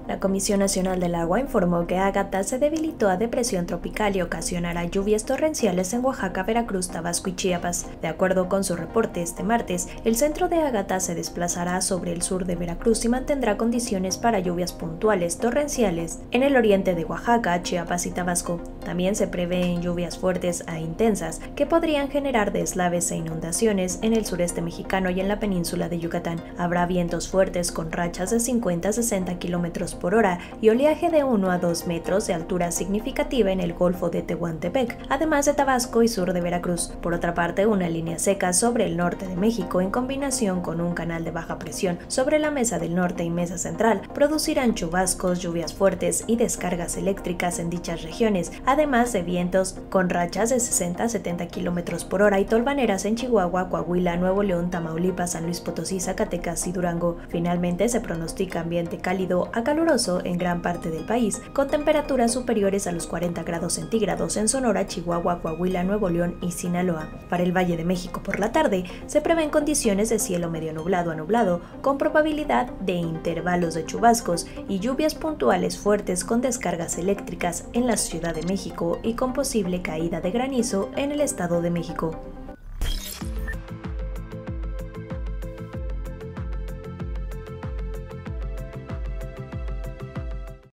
La Comisión Nacional del Agua informó que Ágata se debilitó a depresión tropical y ocasionará lluvias torrenciales en Oaxaca, Veracruz, Tabasco y Chiapas. De acuerdo con su reporte este martes, el centro de Ágata se desplazará sobre el sur de Veracruz y mantendrá condiciones para lluvias puntuales torrenciales en el oriente de Oaxaca, Chiapas y Tabasco. También se prevén lluvias fuertes a intensas que podrían generar deslaves e inundaciones en el sureste mexicano y en la península de Yucatán. Habrá vientos fuertes con rachas de 50 a 60 km por hora y oleaje de 1 a 2 metros de altura significativa en el Golfo de Tehuantepec, además de Tabasco y sur de Veracruz. Por otra parte, una línea seca sobre el norte de México en combinación con un canal de baja presión sobre la Mesa del Norte y Mesa Central producirán chubascos, lluvias fuertes y descargas eléctricas en dichas regiones, además de vientos con rachas de 60 a 70 km por hora y tolvaneras en Chihuahua, Coahuila, Nuevo León, Tamaulipas, San Luis Potosí, Zacatecas y Durango. Finalmente, se pronostica ambiente cálido a caluroso en gran parte del país, con temperaturas superiores a los 40 grados centígrados en Sonora, Chihuahua, Coahuila, Nuevo León y Sinaloa. Para el Valle de México por la tarde, se prevén condiciones de cielo medio nublado a nublado, con probabilidad de intervalos de chubascos y lluvias puntuales fuertes con descargas eléctricas en la Ciudad de México y con posible caída de granizo en el Estado de México.